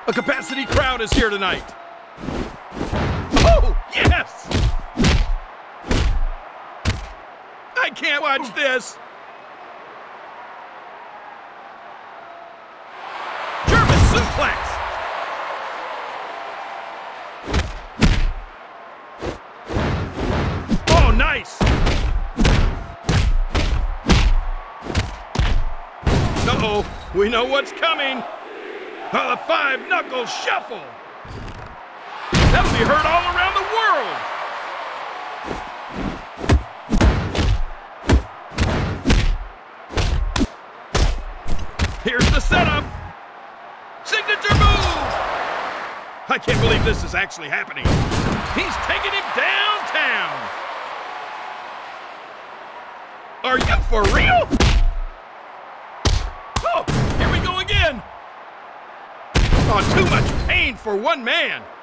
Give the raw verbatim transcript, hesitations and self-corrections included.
A capacity crowd is here tonight. Oh, yes! I can't watch this. German suplex. Oh, nice. Uh-oh, we know what's coming. Oh, the five-knuckle shuffle. That'll be heard all around the world. Here's the setup. Signature move. I can't believe this is actually happening. He's taking him downtown. Are you for real? Oh, here we go again. Oh, too much pain for one man.